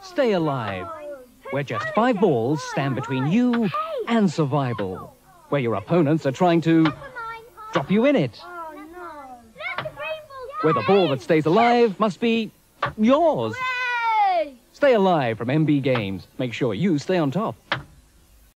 Stay Alive, where just 5 balls stand between you and survival, where your opponents are trying to drop you in it, where the ball that stays alive must be yours. Stay Alive from MB Games. Make sure you stay on top.